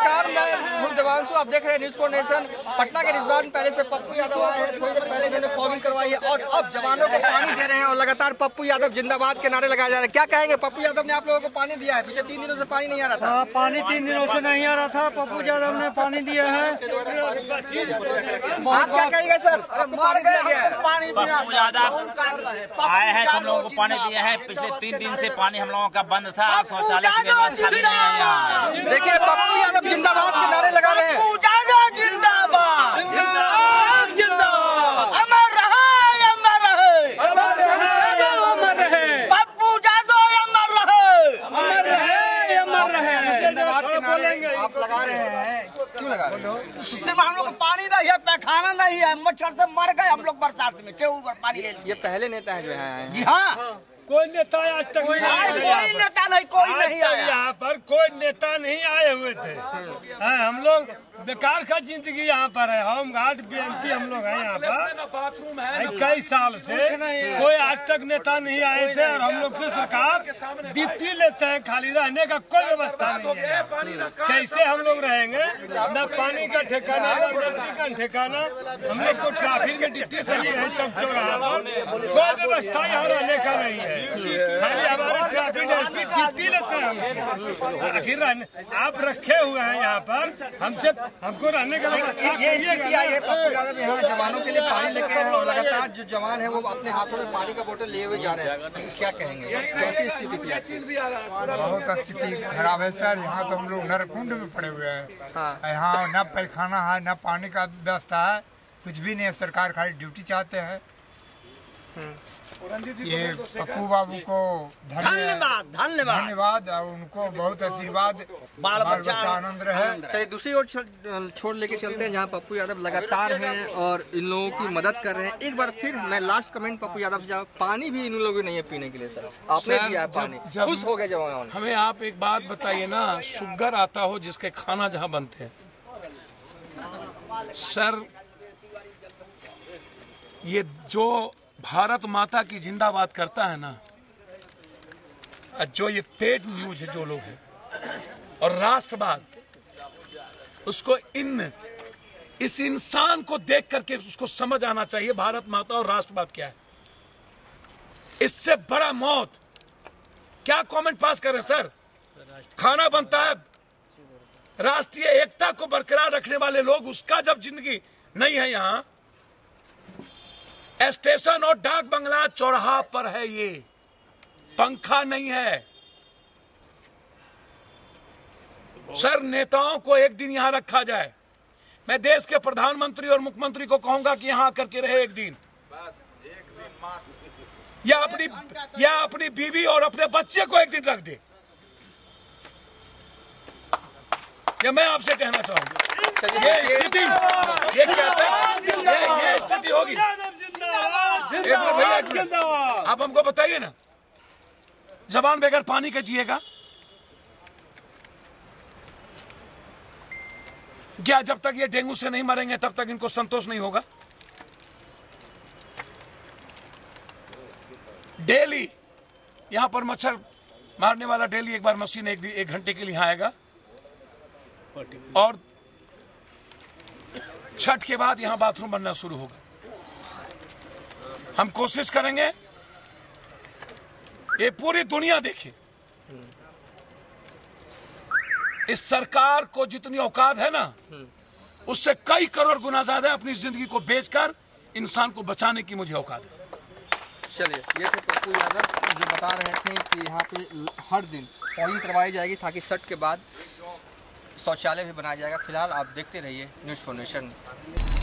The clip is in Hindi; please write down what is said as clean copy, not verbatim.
नमस्कार, मैं देवांशु, आप देख रहे हैं न्यूज़ फॉर नेशन। पटना के रिजवान पैलेस पे पप्पू यादव आए हैं। थोड़ी देर पहले इन्होंने फॉगिंग करवाई है और अब जवानों को पानी दे रहे हैं और लगातार पप्पू यादव जिंदाबाद के नारे लगाए जा रहे हैं। क्या कहेंगे? पप्पू यादव ने आप लोगों को पानी दिया है, पिछले 3 दिनों से पानी नहीं आ रहा था। पानी 3 दिनों से नहीं आ रहा था, पप्पू यादव ने पानी दिया है। आप क्या कहेंगे सर? पप्पू यादव आए हैं, हम लोगों को पानी दिया है। पिछले 3 दिन से पानी हम लोगों का बंद था, शौचालय की व्यवस्था भी नहीं है यहाँ। देखिए पप्पू यादव जिंदाबाद के नारे लगा रहे हैं। जिंदाबाद जिंदाबाद जिंदाबाद, अमर रहे अमर रहे अमर रहे अमर रहे, पप्पू यादव अमर रहे अमर रहे अमर रहे। जिंदाबाद के नारे आप लगा रहे हैं, क्यों लगा रहे हैं? सिर्फ हम लोग को पानी नहीं है, पैखाना नहीं है, मच्छर से मर गए हम लोग बरसात में, क्यों ऊपर पानी है। ये पहले नेता है जो है। जी हाँ, कोई नेता आज तक कोई नेता नहीं, कोई नहीं आया यहाँ पर, कोई नेता नहीं आए हुए थे। हम लोग बेकार का जिंदगी यहाँ पर है। होम गार्ड बीएमपी हम लोग हैं यहाँ पर, बाथरूम है कई साल से। कोई आज तक नेता नहीं आए थे और हम लोग से सरकार डिप्टी लेते हैं, खाली रहने का कोई व्यवस्था नहीं है। कैसे हम लोग रहेंगे? न पानी का ठिकाना, न बिजली का ठिकाना। हम लोग को ट्रैफिक में डिप्टी करते हैं चौक चौराहा पर, कोई व्यवस्था यहाँ रहने का नहीं है। खाली हमारे ट्रैफिक एसपी डिप्टी लेते हैं हमसे। आखिर आप रखे हुए हैं यहाँ पर, हमको रहने का ये स्थिति आई है। पप्पू यादव यहाँ जवानों के लिए पानी लेके आए हैं और लगातार जो जवान है वो अपने हाथों में पानी का बोतल लिए हुए जा रहे हैं। क्या कहेंगे? कैसी स्थिति थी आपकी? बहुत स्थिति खराब है सर। यहाँ तो हम लोग नरकुंड में पड़े हुए हैं। हाँ। यहाँ न पैखाना है, न पानी का व्यवस्था है, कुछ भी नहीं है। सरकार खाली ड्यूटी चाहते हैं। ये पप्पू बाबू को धन्यवाद धन्यवाद धन्यवाद और उनको बहुत आशीर्वाद, बाल बच्चा आनंद रहे। चलिए दूसरी ओर छोड़ लेके चलते हैं जहाँ पप्पू यादव लगातार हैं और इन लोगों की मदद कर रहे हैं। एक बार फिर मैं लास्ट कमेंट पप्पू यादव से जाऊँ, पानी भी इन लोगों नहीं है पीने के लिए सर, आपने दिया है पानी, खुश हो गए जवान। हमें आप एक बात बताइए ना, शुगर आता हो जिसके खाना जहाँ बनते हैं सर, ये जो भारत माता की जिंदाबाद करता है ना, जो ये पेड न्यूज है जो लोग हैं, और राष्ट्रवाद, उसको इस इंसान को देख करके उसको समझ आना चाहिए भारत माता और राष्ट्रवाद क्या है। इससे बड़ा मौत क्या कमेंट पास कर रहे हैं सर? खाना बनता है, राष्ट्रीय एकता को बरकरार रखने वाले लोग, उसका जब जिंदगी नहीं है यहाँ, स्टेशन और डाक बंगला चौराहा पर है, ये पंखा नहीं है सर। नेताओं को एक दिन यहां रखा जाए। मैं देश के प्रधानमंत्री और मुख्यमंत्री को कहूंगा कि यहां करके रहे एक दिन, या अपनी बीवी और अपने बच्चे को एक दिन रख दे। ये मैं आपसे कहना चाहूंगा, ये स्थिति होगी। भैया आप हमको बताइए ना, जबान बगैर पानी के जिएगा क्या? जब तक ये डेंगू से नहीं मरेंगे तब तक इनको संतोष नहीं होगा। डेली यहां पर मच्छर मारने वाला डेली एक बार मशीन एक घंटे के लिए आएगा और छठ के बाद यहां बाथरूम बनना शुरू होगा। हम कोशिश करेंगे ये पूरी दुनिया देखे, इस सरकार को जितनी औकात है ना, उससे कई करोड़ गुना ज्यादा अपनी जिंदगी को बेचकर इंसान को बचाने की मुझे औकात है। चलिए, ये थे पप्पू यादव जो बता रहे थे कि यहाँ पे हर दिन फॉगिंग करवाई जाएगी, ताकि छठ के बाद शौचालय भी बनाया जाएगा। फिलहाल आप देखते रहिए न्यूज़ फॉर नेशन।